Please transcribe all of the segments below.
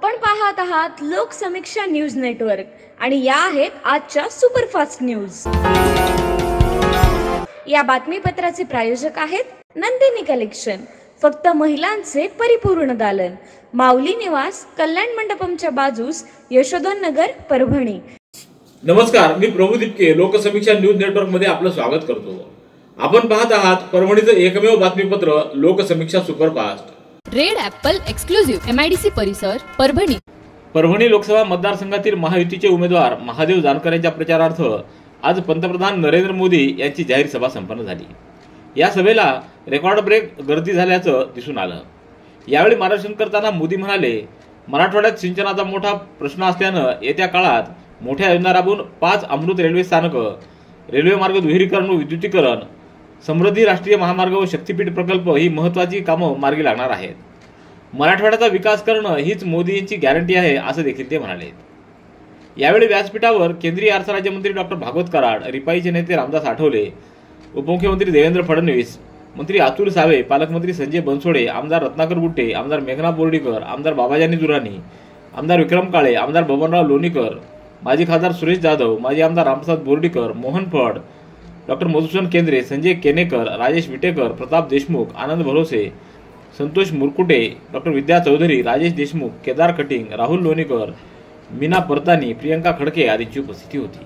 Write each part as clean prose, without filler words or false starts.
आपण पाहत आहात लोकसमीक्षा न्यूज नेटवर्क आणि या आहेत आजच्या सुपरफास्ट न्यूज। या बातमीपत्राचे प्रायोजक आहेत नंदिनी कलेक्शन, फक्त महिलांचे परिपूर्ण दालन, माऊली निवास, कल्याण मंडपमच्या बाजूस, यशोधन नगर, परभणी। नमस्कार, मी प्रभू दिपके लोकसमीक्षा न्यूज नेटवर्क मध्ये आपलं स्वागत करतो। आपण पाहत आहात परभणीचं एकमेव बातमीपत्र Loksamiksha superfast. Red apple exclusive MIDC परिसर, परभणी। परभणी लोकसभा मतदारसंघातील महायुतीचे उमेदवार महादेव जानकर यांच्या प्रचारार्थ आज पंतप्रधान नरेंद्र मोदी यांची जाहीर सभा संपन्न झाली। या सभेला रेकॉर्ड ब्रेक गर्दी झाल्याचं दिसून आलं। यावेळी मार्गदर्शन करताना मोदी म्हणाले, मराठवाड्यात सिंचनाचा मोठा प्रश्न असल्यानं येत्या काळात मोठ्या योजना राबवून 5 अमृत रेल्वे स्थानकं, रेल्वे मार्ग दुहेरीकरण व विद्युतीकरण, समृद्धी राष्ट्रीय महामार्ग व शक्तीपीठ प्रकल्प ही महत्त्वाची कामं मार्गी लागणार आहेत। मराठवाड्याचा विकास करणं हीच मोदींची गॅरंटी आहे असं देखील ते म्हणाले। यावेळी व्यासपीठावर केंद्रीय अर्थ राज्यमंत्री डॉक्टर भागवत कराड, रिपाईचे नेते रामदास आठवले, उपमुख्यमंत्री देवेंद्र फडणवीस, मंत्री अतुल सावे, पालकमंत्री संजय बनसोडे, आमदार रत्नाकर गुट्टे, आमदार मेघना बोर्डीकर, आमदार बाबाजानी दुराणी, आमदार विक्रम काळे, आमदार बबनराव लोणीकर, माजी खासदार सुरेश जाधव, माजी आमदार रामप्रसाद बोर्डीकर, मोहन फड, डॉक्टर मधुसूदन केंद्रे, संजय केनेकर, राजेश विटेकर, प्रताप देशमुख, आनंद भरोसे, संतोष मुरकुटे, डॉक्टर विद्या चौधरी, राजेश देशमुख, केदार कटिंग, राहुल लोणीकर, मीना परतानी, प्रियंका खडके आदींची उपस्थिती होती।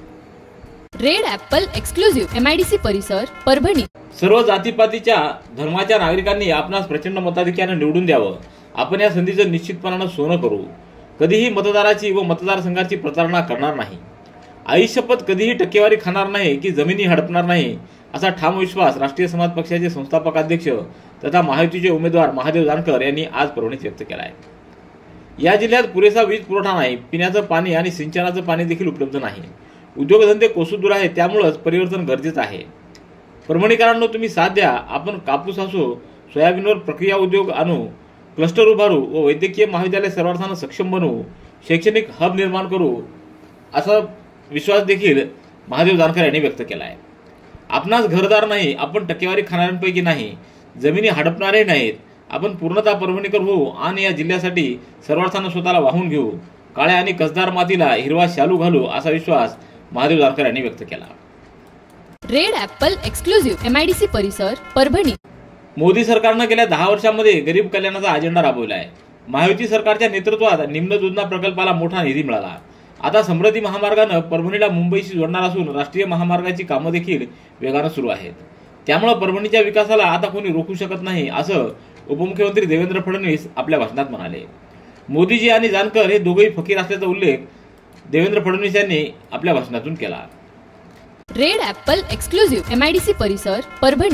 रेड ॲपल एक्सक्लुझिव्ह MIDC परिसर, परभणी। सर्व जातीपातीच्या धर्माच्या नागरिकांनी आपणास प्रचंड मताधिक्याने निवडून द्यावं। आपण या संधीचं निश्चितपणानं सोनं करू। कधीही मतदाराची व मतदारसंघाची प्रतारणा करणार नाही। आयुष्यपत कधीही टक्केवारी खाणार नाही की जमिनी हडपणार नाही, असा ठाम विश्वास राष्ट्रीय समाज पक्षाचे संस्थापक अध्यक्ष तथा महायुतीचे उमेदवार महादेव जानकर यांनी आज परभणीत व्यक्त केला आहे। या जिल्ह्यात पुरेसा वीज पुरवठा नाही, पिण्याचं पाणी आणि सिंचनाचं पाणी देखील उपलब्ध नाही। उद्योगधंदे कोसुदूर आहेत, त्यामुळेच परिवर्तन गरजेचं आहे। परभणीकरांनो, तुम्ही साथ द्या। आपण कापूस असो, सोयाबीनवर प्रक्रिया उद्योग आणू, क्लस्टर उभारू व वैद्यकीय महाविद्यालय सर्वार्थानं सक्षम बनवू, शैक्षणिक हब निर्माण करू, असा विश्वास देखील महादेव जानकर यांनी व्यक्त केला आहे। आपणास घरदार नाही, आपण टक्केवारी खाणाऱ्यांपैकी नाही, जमिनी हडपणारे नाहीत, आपण पूर्णतः परभणीकर होऊ आणि या जिल्ह्यासाठी सर्वार्थानं स्वतःला वाहून घेऊ, काळ्या आणि कसदार मातीला हिरवा शालू घालू, असा विश्वास महादेव जानकर यांनी व्यक्त केला। रेड ॲपल एक्सक्लुझिव्ह MIDC परिसर, परभणी। मोदी सरकारनं गेल्या 10 वर्षांमध्ये गरीब कल्याणाचा अजेंडा राबवला आहे। महायुती सरकारच्या नेतृत्वात निम्न दुधना प्रकल्पाला मोठा निधी मिळाला। आता समृद्धी महामार्गानं परभणीला मुंबईशी जोडणार असून राष्ट्रीय महामार्गाची कामं देखील वेगानं सुरू आहेत। त्यामुळे परभणीच्या विकासाला आता कोणी रोखू शकत नाही, असं उपमुख्यमंत्री देवेंद्र फडणवीस आपल्या भाषणात म्हणाले। मोदीजी आणि जानकर हे दोघेही फकीर असल्याचा उल्लेख देवेंद्र फडणवीस यांनी आपल्या भाषणातून केला। रेड ॲपल एक्सक्लुझिव्ह MIDC परिसर, परभणी।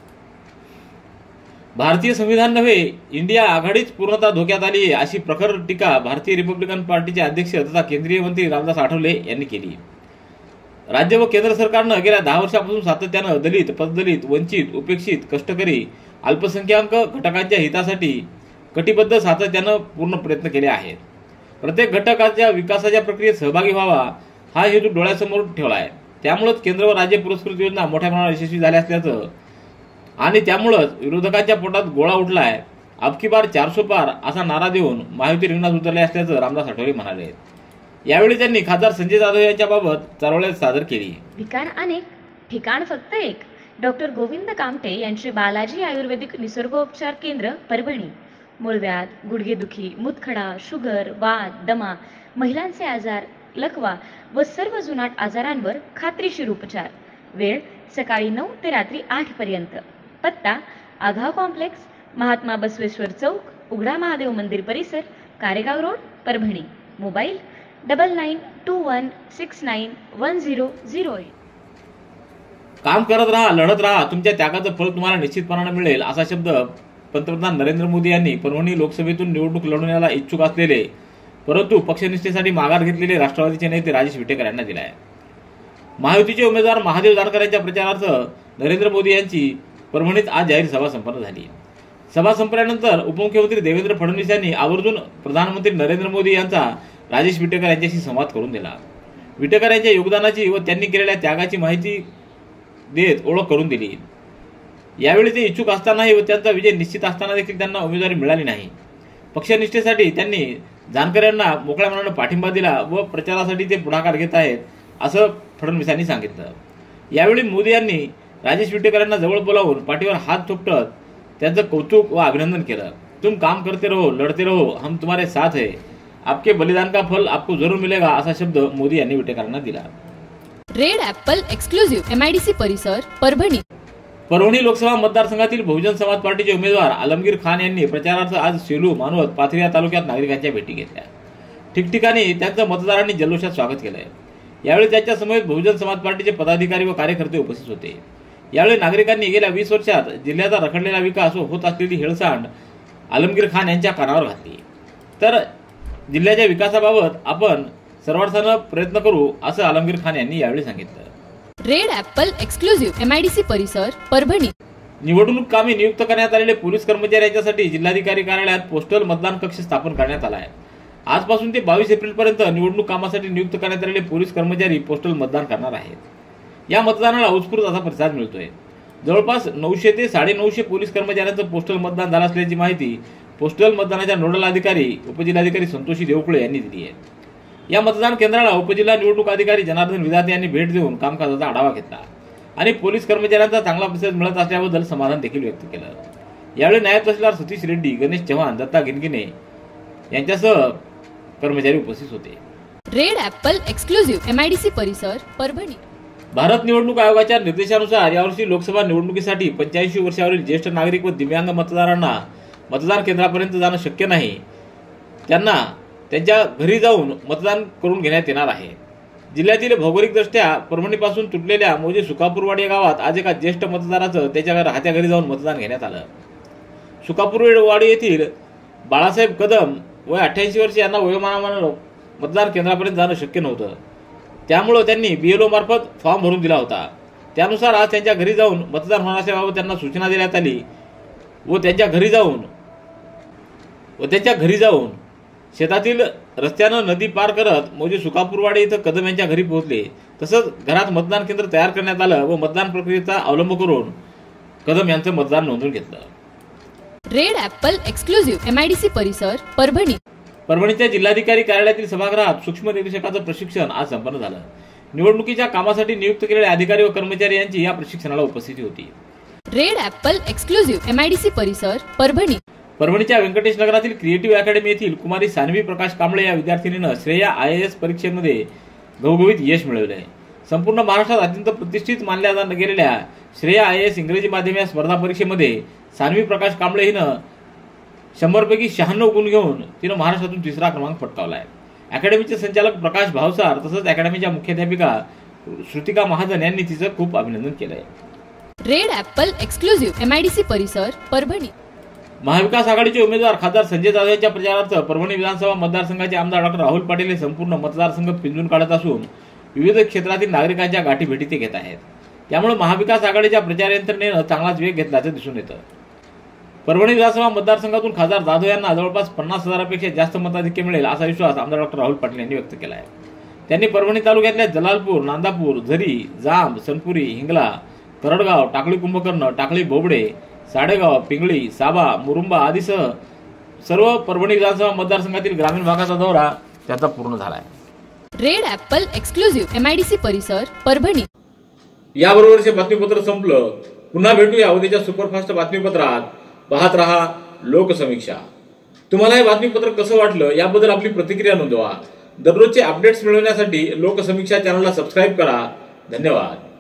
भारतीय संविधान नव्हे, इंडिया आघाडीच पूर्णतः धोक्यात आली आहे, अशी प्रखर टीका भारतीय रिपब्लिकन पार्टीचे अध्यक्ष तथा केंद्रीय मंत्री रामदास आठवले यांनी केली। राज्य व केंद्र सरकारनं गेल्या 10 वर्षांपासून सातत्यानं दलित, पददलित, वंचित, उपेक्षित, कष्टकरी, अल्पसंख्याक घटकांच्या हितासाठी कटिबद्ध सातत्यानं पूर्ण प्रयत्न केले आहेत। प्रत्येक घटकाच्या विकासाच्या प्रक्रियेत सहभागी व्हावा हा हेतू डोळ्यासमोर ठेवला आहे। त्यामुळेच केंद्र व राज्य पुरस्कृत योजना मोठ्या प्रमाणात यशस्वी झाल्या असल्याचं आणि त्यामुळेच विरोधकांच्या पोटात गोळा उठलाय। अबकी बार 400 पार असा नारा देऊन महायुती रिंगणात उतरले असल्याचं रामदास आठवले म्हणाले। यावेळी त्यांनी खासदार संजय जाधव यांच्याबाबत चळवळ सादर केली। ठिकाण अनेक, ठिकाण फक्त एक। डॉक्टर गोविंद कामटे यांचे बालाजी आयुर्वेदिक निसर्गोपचार केंद्र, परभणी। मूळव्याध, गुडघेदुखी, मूतखडा, शुगर, वात, दमा, महिलांचे आजार, लकवा व सर्व जुनाट आजारांवर खात्रीशीर उपचार। वेळ सकाळी 9 ते रात्री 8 पर्यंत। पत्ता आघाव कॉम्प्लेक्स, महात्मा बसवेश्वर चौक, उघडा महादेव मंदिर परिसर, कारेगाव रोड, परभणी। मोबाईल 9921691008। काम करत राहा, लढत राहा, तुमच्या त्यागाचं फळ तुम्हाला निश्चितपणाने मिळेल, असा शब्द पंतप्रधान नरेंद्र मोदी यांनी परभणी लोकसभेतून निवडणूक लढवण्याला इच्छुक असलेले परंतु पक्षनिष्ठेसाठी माघार घेतलेले राष्ट्रवादीचे नेते राजेश विटेकर यांना दिला आहे। महायुतीचे उमेदवार महादेव जानकर यांच्या प्रचारार्थ नरेंद्र मोदी यांची परभणीत आज जाहीर सभा संपन्न झाली। सभा संपल्यानंतर उपमुख्यमंत्री देवेंद्र फडणवीस यांनी आवर्जून प्रधानमंत्री नरेंद्र मोदी यांचा राजेश विटेकर यांच्याशी संवाद करून दिला। विटेकर यांच्या योगदानाची व त्यांनी केलेल्या त्यागाची माहिती देत ओळख करून दिली। यावेळी ते इच्छुक असतानाही व त्यांचा विजय निश्चित असताना देखील त्यांना उमेदवारी मिळाली नाही। पक्षनिष्ठेसाठी त्यांनी जानकर यांना मोकळ्या मनाने पाठिंबा दिला व प्रचारासाठी ते पुढाकार घेत आहेत असं फडणवीसांनी सांगितलं। यावेळी मोदी यांनी राजेश विटेकर यांना जवळ बोलावून पाठीवर हात थोपटत त्यांचं कौतुक व अभिनंदन केलं। तुम काम करते रहो, लढते रहो, हम तुम्हारे साथ है, आपके बलिदान का फल आपको जरूर मिलेगा असा शब्द मोदी यांनी विटेकरांना दिला। रेड ॲपल एक्सक्लुझिव्ह MIDC परिसर परभणी। परभणी लोकसभा मतदारसंघातील बहुजन समाज पार्टीचे उमेदवार आलमगीर खान यांनी प्रचारार्थ आज सेलू, मानवत, पाथरी या तालुक्यात नागरिकांच्या भेटी घेतल्या। ठिकठिकाणी त्यांचं मतदारांनी जल्लोषात स्वागत केलंय। यावेळी त्यांच्या समवेत बहुजन समाज पार्टीचे पदाधिकारी व कार्यकर्ते उपस्थित होते। यावेळी नागरिकांनी गेल्या 20 वर्षात जिल्ह्याचा रखडलेला विकास व होत असलेली हेळसांड आलमगीर खान यांच्या कानावर घातली। तर जिल्ह्याच्या विकासाबाबत आपण सर्वार्थानं प्रयत्न करू असं आलमगीर खान यांनी यावेळी सांगितलं। रेड ॲपल एक्सक्लुझिव्ह MIDC परिसर परभणी। निवडणूक कामी नियुक्त करण्यात आलेले पोलीस कर्मचाऱ्यांच्यासाठी जिल्हाधिकारी कार्यालयात पोस्टल मतदान कक्ष स्थापन करण्यात आला आहे। आजपासून ते 22 एप्रिलपर्यंत निवडणूक कामासाठी नियुक्त करण्यात आलेले पोलीस कर्मचारी पोस्टल मतदान करणार आहेत। या मतदानाला उत्स्फूर्त असा प्रतिसाद मिळतोय। जवळपास 900 ते 950 पोलीस कर्मचाऱ्यांचं पोस्टल मतदान झालं असल्याची माहिती पोस्टल मतदानाच्या नोडल अधिकारी उपजिल्हाधिकारी संतोषी देवकुळे यांनी दिली आहे। या मतदान केंद्राला उपजिल्हा निवडणूक अधिकारी जनार्दन विधाते यांनी भेट देऊन कामकाजाचा आढावा घेतला आणि पोलीस कर्मचाऱ्यांचा चांगला प्रतिसाद मिळत असल्याबद्दल समाधान देखील व्यक्त केलं। यावेळी नायब तहसीलदार सतीश रेड्डी, गणेश चव्हाण, दत्ता गिनगिने यांच्यासह कर्मचारी उपस्थित होते। रेड ॲपल एक्सक्लुझिव्ह MIDC परिसर परभणी। भारत निवडणूक आयोगाच्या निर्देशानुसार यावर्षी लोकसभा निवडणुकीसाठी 85 वर्षावरील ज्येष्ठ नागरिक व दिव्यांग मतदारांना मतदान केंद्रापर्यंत जाणं शक्य नाही, त्यांना त्यांच्या घरी जाऊन मतदान करून घेण्यात येणार आहे। जिल्ह्यातील भौगोलिकदृष्ट्या परभणीपासून तुटलेल्या मौजे सुकापूरवाडी या गावात आज एका ज्येष्ठ मतदाराचं त्याच्या राहत्या घरी जाऊन मतदान घेण्यात आलं। सुकापूरवाडी येथील बाळासाहेब कदम वय 88 वर्ष यांना वयोमानाने मतदान केंद्रापर्यंत जाणं शक्य नव्हतं, त्यामुळे त्यांनी BLO मार्फत फॉर्म भरून दिला होता। त्यानुसार आज त्यांच्या घरी जाऊन मतदान होणार असल्याबाबत त्यांना सूचना देण्यात आली व त्यांच्या घरी जाऊन शेतातील रस्त्यानं नदी पार करत मौजे सुकापूरवाडी इथं कदम यांच्या घरी पोहोचले। तसंच घरात मतदान केंद्र तयार करण्यात आलं व मतदान प्रक्रियेचा अवलंब करून कदम यांचं मतदान नोंदवून घेतलं। रेड ॲपल एक्सक्लुझिव्ह MIDC परिसर परभणी। परभणीच्या जिल्हाधिकारी कार्यालयातील सभागृहात सूक्ष्म निरीक्षकाचं प्रशिक्षण आज संपन्न झालं। निवडणुकीच्या कामासाठी नियुक्त केलेले अधिकारी व कर्मचारी यांची या प्रशिक्षणाला उपस्थिती होती। रेड ॲपल एक्सक्लुझिव्ह MIDC परिसर परभणी। परभणीच्या व्यंकटेश नगरातील क्रिएटिव्ह अकॅडमी येथील कुमारी सान्वी प्रकाश कांबळे या विद्यार्थिनीनं श्रेया IAS परीक्षेमध्ये घवघवीत यश मिळवले आहे। संपूर्ण महाराष्ट्रात अत्यंत प्रतिष्ठित मानल्या गेलेल्या श्रेया IAS इंग्रजी माध्यम या स्पर्धा परीक्षेमध्ये सान्वी प्रकाश कांबळे हिनं 100 पैकी 96 गुण घेऊन तिनं महाराष्ट्रातून 3रा क्रमांक पटकावला आहे। अकॅडमीचे संचालक प्रकाश भावसार तसंच अकॅडमीच्या मुख्याध्यापिका श्रुतिका महाजन यांनी तिचं खूप अभिनंदन केलंय। रेड ॲपल एक्सक्लुझिव्ह MIDC परिसर परभणी। महाविकास आघाडीचे उमेदवार खासदार संजय जाधव यांच्या प्रचारार्थ परभणी विधानसभा मतदारसंघाचे आमदार डॉ. राहुल पाटील हे संपूर्ण मतदारसंघ पिंजून काढत असून विविध क्षेत्रातील नागरिकांच्या गाठीभेटी ते घेत आहेत। त्यामुळे महाविकास आघाडीच्या प्रचार यंत्रणेनं चांगलाच वेग घेतल्याचं दिसून येतं। परभणी विधानसभा मतदारसंघातून खासदार जाधव यांना जवळपास 50,000पेक्षा जास्त मताधिक्य मिळेल असा विश्वास आमदार डॉ. राहुल पाटील यांनी व्यक्त केला आहे। त्यांनी परभणी तालुक्यातल्या जलालपूर, नांदापूर, झरी, जांब, सनपुरी, हिंगला, करडगाव, टाकळी कुंभकर्ण, टाकळी बोबडे, साडेगाव, पिंगळी, साबा, मुरुंबा आदीसह सर्व परभणी विधानसभा मतदारसंघातील ग्रामीण भागाचा दौरा त्यांचा पूर्ण झाला आहे। रेड ॲपल एक्सक्लुझिव्ह MIDC परिसर परभणी। याबरोबरचे बातमीपत्र संपलं। पुन्हा भेटूया उद्याच्या सुपरफास्ट बातमीपत्रात। पाहत रहा लोकसमीक्षा। तुम्हाला हे बातमीपत्र कसं वाटलं याबद्दल आपली प्रतिक्रिया नोंदवा। दररोजचे अपडेट्स मिळवण्यासाठी लोकसमीक्षा चॅनलला सबस्क्राईब करा। धन्यवाद।